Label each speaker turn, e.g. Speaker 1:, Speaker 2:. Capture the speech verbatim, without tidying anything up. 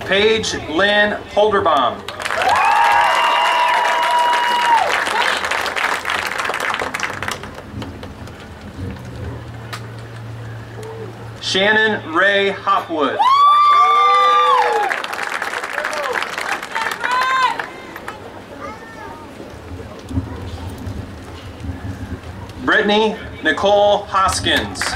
Speaker 1: Paige Lyn Holderbaum. Shannon Ray Hopwood. Brittany Nicole Hoskins.